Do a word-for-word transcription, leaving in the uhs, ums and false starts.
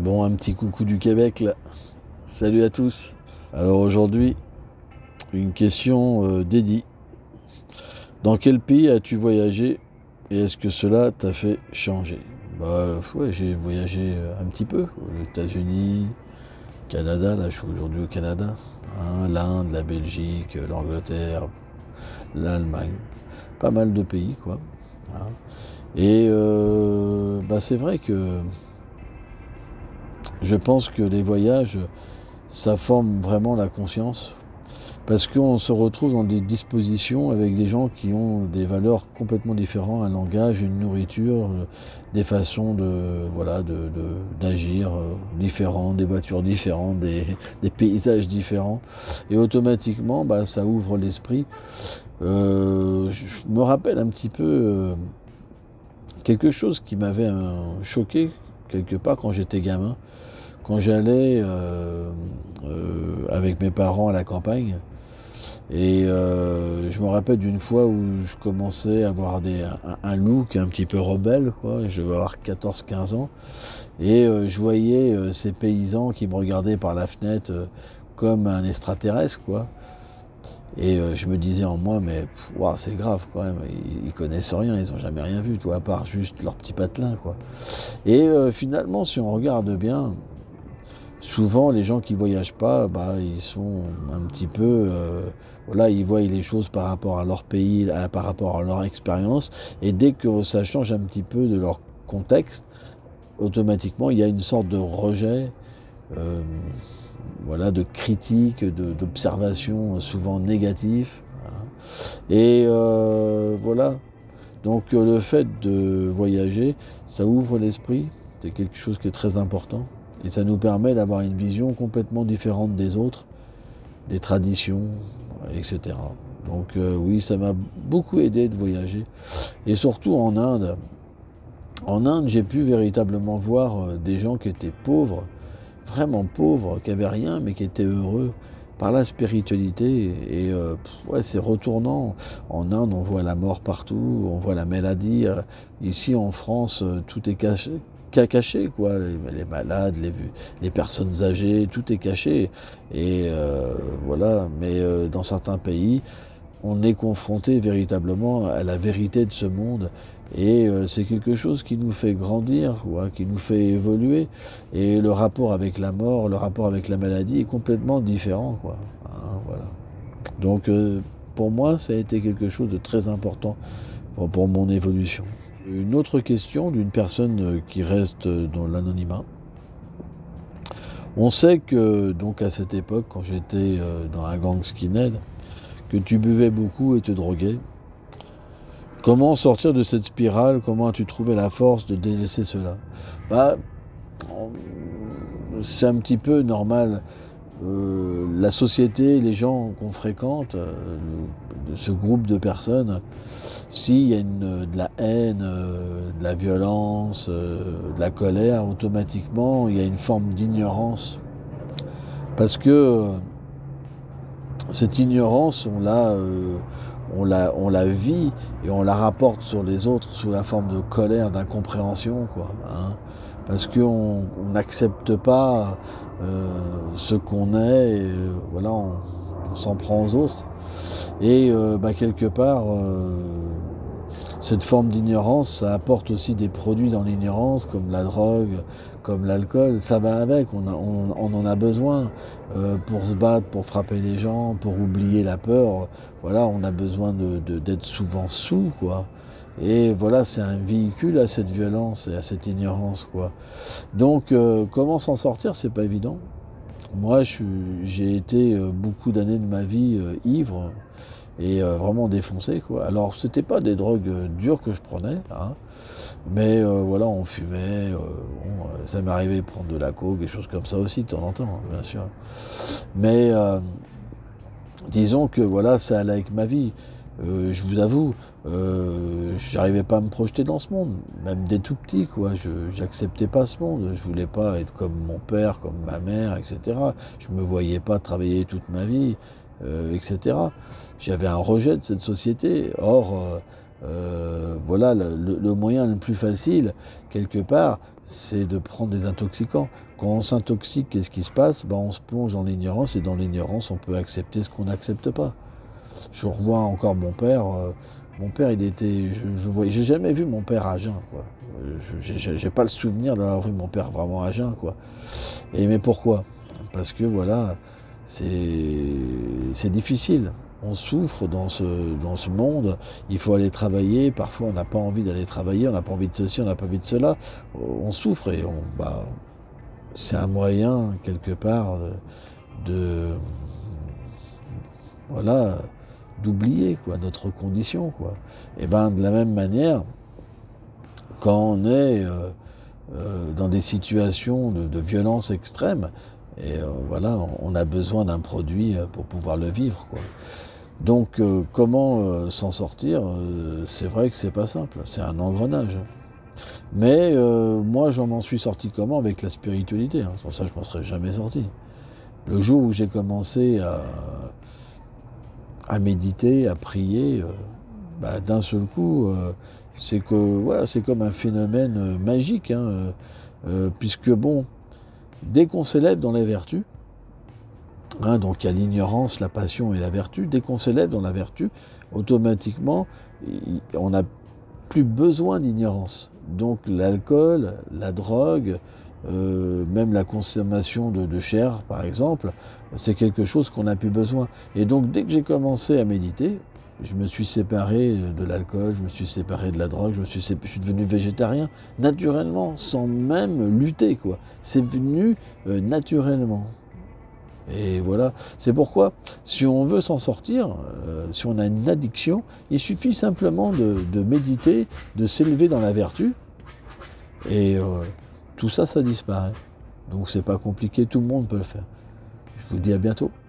Bon, un petit coucou du Québec là. Salut à tous. Alors aujourd'hui, une question euh, dédiée. Dans quel pays as-tu voyagé et est-ce que cela t'a fait changer? Bah ouais, j'ai voyagé euh, un petit peu aux États-Unis, Canada, là je suis aujourd'hui au Canada, hein, l'Inde, la Belgique, euh, l'Angleterre, l'Allemagne, pas mal de pays quoi. Hein. Et euh, bah c'est vrai que je pense que les voyages, ça forme vraiment la conscience. Parce qu'on se retrouve dans des dispositions avec des gens qui ont des valeurs complètement différentes, un langage, une nourriture, des façons de voilà de, de- d'agir euh, différentes, des voitures différentes, des, des paysages différents. Et automatiquement, bah, ça ouvre l'esprit. Euh, je me rappelle un petit peu euh, quelque chose qui m'avait euh, choqué quelque part quand j'étais gamin. Quand j'allais euh, euh, avec mes parents à la campagne, et euh, je me rappelle d'une fois où je commençais à avoir des, un, un look un petit peu rebelle, quoi. Je devais avoir quatorze quinze ans. Et euh, je voyais euh, ces paysans qui me regardaient par la fenêtre euh, comme un extraterrestre, quoi. Et euh, je me disais en moi, mais pff, ouah, c'est grave quand même, ils, ils connaissent rien, ils ont jamais rien vu, toi, à part juste leur petit patelin, quoi. Et euh, finalement, si on regarde bien, souvent, les gens qui voyagent pas, bah, ils sont un petit peu, euh, voilà, ils voient les choses par rapport à leur pays, à- par rapport à leur expérience, et dès que ça change un petit peu de leur contexte, automatiquement, il y a une sorte de rejet, euh, voilà, de critique, de- d'observation souvent négatif. Hein. Et euh, voilà. Donc euh, le fait de voyager, ça ouvre l'esprit, c'est quelque chose qui est très important. Et ça nous permet d'avoir une vision complètement différente des autres, des traditions, et cetera. Donc euh, oui, ça m'a beaucoup aidé de voyager. Et surtout en Inde. En Inde, j'ai pu véritablement voir euh, des gens qui étaient pauvres, vraiment pauvres, qui avaient rien, mais qui étaient heureux par la spiritualité. Et euh, pff, ouais, c'est retournant. En Inde, on voit la mort partout, on voit la maladie. Euh, ici, en France, euh, tout est caché, ca- caché, quoi. Les, les malades, les, les personnes âgées, tout est caché. Et euh, voilà. Mais euh, dans certains pays, on est confronté véritablement à la vérité de ce monde. Et euh, c'est quelque chose qui nous fait grandir, quoi, qui nous fait évoluer. Et le rapport avec la mort, le rapport avec la maladie est complètement différent, quoi. Hein, voilà. Donc euh, pour moi, ça a été quelque chose de très important pour, pour mon évolution. Une autre question d'une personne euh, qui reste dans l'anonymat. On sait que donc à cette époque, quand j'étais euh, dans un gang skinhead, que tu buvais beaucoup et te droguais. Comment sortir de cette spirale? Comment as-tu trouvé la force de délaisser cela? Bah, c'est un petit peu normal. Euh, la société, les gens qu'on fréquente, euh, le- de ce groupe de personnes, s'il y a une, de la haine, euh, de la violence, euh, de la colère, automatiquement, il y a une forme d'ignorance. Parce que euh, cette ignorance, on la, euh, on, la, on la vit et on la rapporte sur les autres sous la forme de colère, d'incompréhension, quoi. Hein, parce qu'on n'accepte pas euh, ce qu'on est, et euh, voilà, on, on s'en prend aux autres. Et euh, bah, quelque part, euh, cette forme d'ignorance, ça apporte aussi des produits dans l'ignorance, comme la drogue, comme l'alcool. Ça va avec, on, a, on, on en a besoin euh, pour se battre, pour frapper les gens, pour oublier la peur. Voilà, on a besoin de, de, d'être souvent sous, quoi. Et voilà, c'est un véhicule à cette violence et à cette ignorance, quoi. Donc, euh, comment s'en sortir, c'est pas évident. Moi, je suis- j'ai été euh, beaucoup d'années de ma vie euh, ivre et euh, vraiment défoncé, quoi. Alors, c'était pas des drogues euh, dures que je prenais, hein, mais euh, voilà, on fumait, euh, bon, euh, ça m'est arrivé de prendre de la coke, des choses comme ça aussi, de temps en temps, hein, bien sûr. Mais euh, disons que voilà, ça allait avec ma vie. Euh, je vous avoue, euh, j'arrivais pas à me projeter dans ce monde, même dès tout petit, quoi. Je j'acceptais pas ce monde. Je voulais pas être comme mon père, comme ma mère, et cetera. Je me voyais pas travailler toute ma vie, euh, et cetera. J'avais un rejet de cette société. Or, euh, euh, voilà, le, le moyen le plus facile, quelque part, c'est de prendre des intoxicants. Quand on s'intoxique, qu'est-ce qui se passe? Ben, on se plonge dans l'ignorance, et dans l'ignorance, on peut accepter ce qu'on n'accepte pas. Je revois encore mon père. Euh, mon père, il était, je, je voyais, j'ai jamais vu mon père à jeun, quoi. Je, j'ai, j'ai pas le souvenir d'avoir vu mon père vraiment à jeun, quoi. Et mais pourquoi? Parce que voilà, c'est, c'est difficile. On souffre dans ce, dans ce monde. Il faut aller travailler. Parfois, on n'a pas envie d'aller travailler. On n'a pas envie de ceci, on n'a pas envie de cela. On souffre et on, bah, c'est un moyen quelque part de, de voilà, d'oublier quoi notre condition quoi. Et ben de la même manière, quand on est euh, euh, dans des situations de, de violence extrême, et euh, voilà, on, on a besoin d'un produit pour pouvoir le vivre quoi. Donc euh, comment euh, s'en sortir? euh, C'est vrai que c'est pas simple, c'est un engrenage. Mais euh, moi j'en m'en suis sorti comment? Avec la spiritualité, hein. Sans ça je m'en serais jamais sorti. Le jour où j'ai commencé à à méditer, à prier, euh, bah, d'un seul coup, euh, c'est que voilà, c'est comme un phénomène euh, magique, hein, euh, euh, puisque bon, dès qu'on s'élève dans les vertus, hein, donc il y a l'ignorance, la passion et la vertu, dès qu'on s'élève dans la vertu, automatiquement, y, on n'a plus besoin d'ignorance. Donc l'alcool, la drogue, euh, même la consommation de, de chair, par exemple, c'est quelque chose qu'on n'a plus besoin. Et donc dès que j'ai commencé à méditer, je me suis séparé de l'alcool, je me suis séparé de la drogue, je, me suis, séparé, je suis devenu végétarien, naturellement, sans même lutter, quoi. C'est venu euh, naturellement. Et voilà, c'est pourquoi, si on veut s'en sortir, euh, si on a une addiction, il suffit simplement de, de méditer, de s'élever dans la vertu, et euh, tout ça, ça disparaît. Donc c'est pas compliqué, tout le monde peut le faire. Je vous dis à bientôt.